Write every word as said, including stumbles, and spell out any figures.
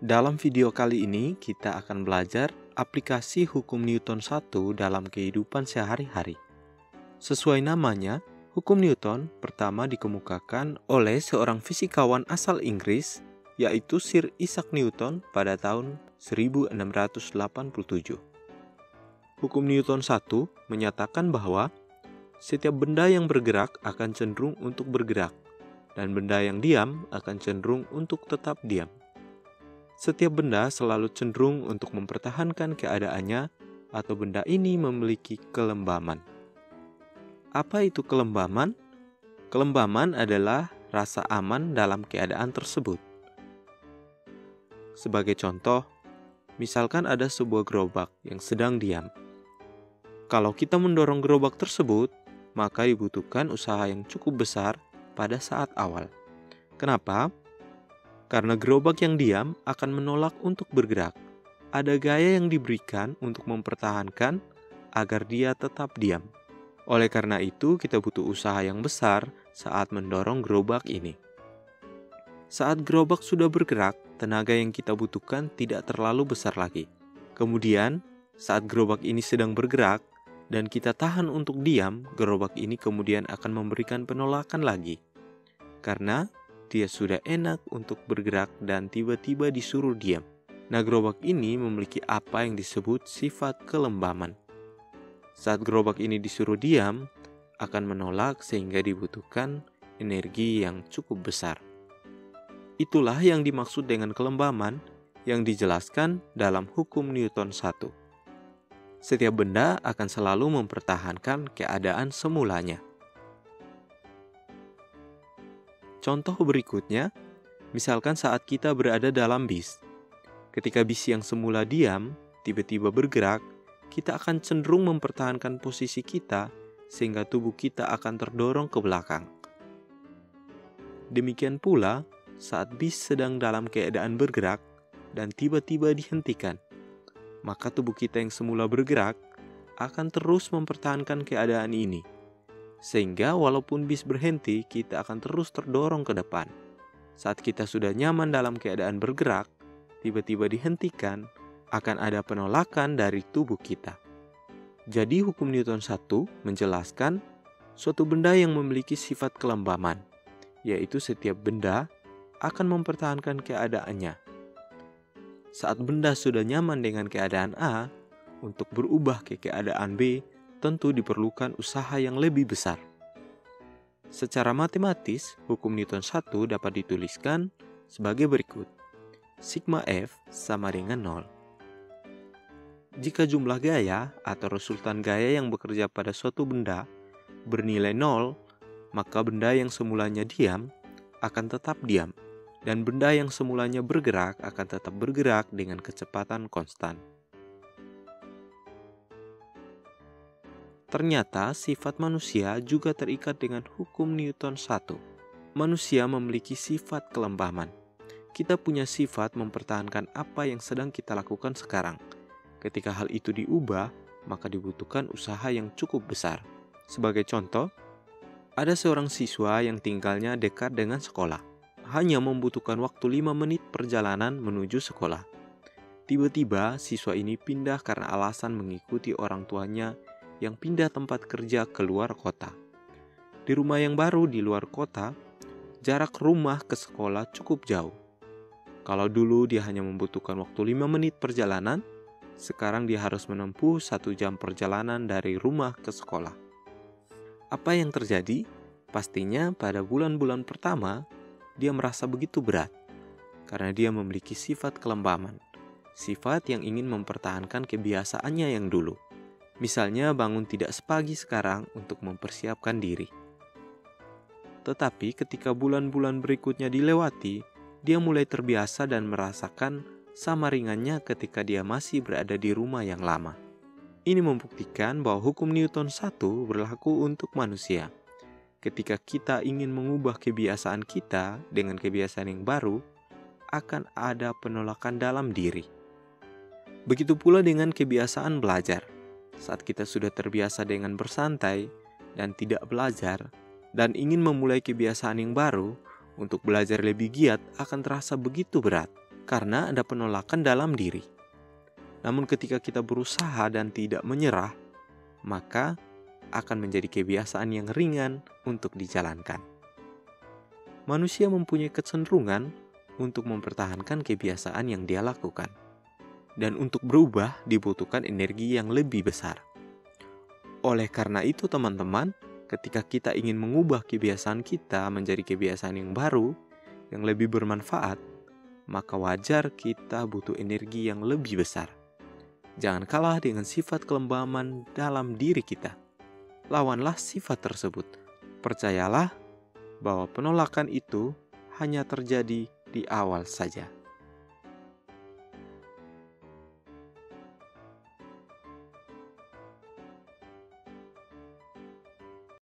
Dalam video kali ini kita akan belajar aplikasi hukum Newton satu dalam kehidupan sehari-hari. Sesuai namanya, hukum Newton pertama dikemukakan oleh seorang fisikawan asal Inggris, yaitu Sir Isaac Newton pada tahun seribu enam ratus delapan puluh tujuh. Hukum Newton satu menyatakan bahwa setiap benda yang bergerak akan cenderung untuk bergerak, dan benda yang diam akan cenderung untuk tetap diam. Setiap benda selalu cenderung untuk mempertahankan keadaannya atau benda ini memiliki kelembaman. Apa itu kelembaman? Kelembaman adalah rasa aman dalam keadaan tersebut. Sebagai contoh, misalkan ada sebuah gerobak yang sedang diam. Kalau kita mendorong gerobak tersebut, maka dibutuhkan usaha yang cukup besar pada saat awal. Kenapa? Karena gerobak yang diam akan menolak untuk bergerak. Ada gaya yang diberikan untuk mempertahankan agar dia tetap diam. Oleh karena itu, kita butuh usaha yang besar saat mendorong gerobak ini. Saat gerobak sudah bergerak, tenaga yang kita butuhkan tidak terlalu besar lagi. Kemudian, saat gerobak ini sedang bergerak dan kita tahan untuk diam, gerobak ini kemudian akan memberikan penolakan lagi. Karena dia sudah enak untuk bergerak dan tiba-tiba disuruh diam. Nah, gerobak ini memiliki apa yang disebut sifat kelembaman. Saat gerobak ini disuruh diam, akan menolak sehingga dibutuhkan energi yang cukup besar. Itulah yang dimaksud dengan kelembaman yang dijelaskan dalam hukum Newton satu. Setiap benda akan selalu mempertahankan keadaan semulanya. Contoh berikutnya, misalkan saat kita berada dalam bis. Ketika bis yang semula diam, tiba-tiba bergerak, kita akan cenderung mempertahankan posisi kita sehingga tubuh kita akan terdorong ke belakang. Demikian pula, saat bis sedang dalam keadaan bergerak dan tiba-tiba dihentikan, maka tubuh kita yang semula bergerak akan terus mempertahankan keadaan ini. Sehingga walaupun bis berhenti, kita akan terus terdorong ke depan. Saat kita sudah nyaman dalam keadaan bergerak, tiba-tiba dihentikan, akan ada penolakan dari tubuh kita. Jadi hukum Newton satu menjelaskan suatu benda yang memiliki sifat kelembaman, yaitu setiap benda akan mempertahankan keadaannya. Saat benda sudah nyaman dengan keadaan A, untuk berubah ke keadaan B, tentu diperlukan usaha yang lebih besar. Secara matematis, hukum Newton satu dapat dituliskan sebagai berikut. Sigma F sama dengan nol. Jika jumlah gaya atau resultan gaya yang bekerja pada suatu benda bernilai nol, maka benda yang semulanya diam akan tetap diam, dan benda yang semulanya bergerak akan tetap bergerak dengan kecepatan konstan. Ternyata sifat manusia juga terikat dengan hukum Newton satu. Manusia memiliki sifat kelembaman. Kita punya sifat mempertahankan apa yang sedang kita lakukan sekarang. Ketika hal itu diubah, maka dibutuhkan usaha yang cukup besar. Sebagai contoh, ada seorang siswa yang tinggalnya dekat dengan sekolah. Hanya membutuhkan waktu lima menit perjalanan menuju sekolah. Tiba-tiba siswa ini pindah karena alasan mengikuti orang tuanya yang pindah tempat kerja ke luar kota. Di rumah yang baru di luar kota, jarak rumah ke sekolah cukup jauh. Kalau dulu dia hanya membutuhkan waktu lima menit perjalanan, sekarang dia harus menempuh satu jam perjalanan dari rumah ke sekolah. Apa yang terjadi? Pastinya pada bulan-bulan pertama, dia merasa begitu berat, karena dia memiliki sifat kelembaman, sifat yang ingin mempertahankan kebiasaannya yang dulu. Misalnya bangun tidak sepagi sekarang untuk mempersiapkan diri. Tetapi ketika bulan-bulan berikutnya dilewati, dia mulai terbiasa dan merasakan sama ringannya ketika dia masih berada di rumah yang lama. Ini membuktikan bahwa hukum Newton satu berlaku untuk manusia. Ketika kita ingin mengubah kebiasaan kita dengan kebiasaan yang baru, akan ada penolakan dalam diri. Begitu pula dengan kebiasaan belajar. Saat kita sudah terbiasa dengan bersantai dan tidak belajar, dan ingin memulai kebiasaan yang baru, untuk belajar lebih giat akan terasa begitu berat. karena ada penolakan dalam diri. Namun ketika kita berusaha dan tidak menyerah, maka akan menjadi kebiasaan yang ringan untuk dijalankan. Manusia mempunyai kecenderungan untuk mempertahankan kebiasaan yang dia lakukan. Dan untuk berubah dibutuhkan energi yang lebih besar. Oleh karena itu teman-teman, ketika kita ingin mengubah kebiasaan kita menjadi kebiasaan yang baru, yang lebih bermanfaat, maka wajar kita butuh energi yang lebih besar. Jangan kalah dengan sifat kelembaman dalam diri kita. Lawanlah sifat tersebut. Percayalah bahwa penolakan itu hanya terjadi di awal saja.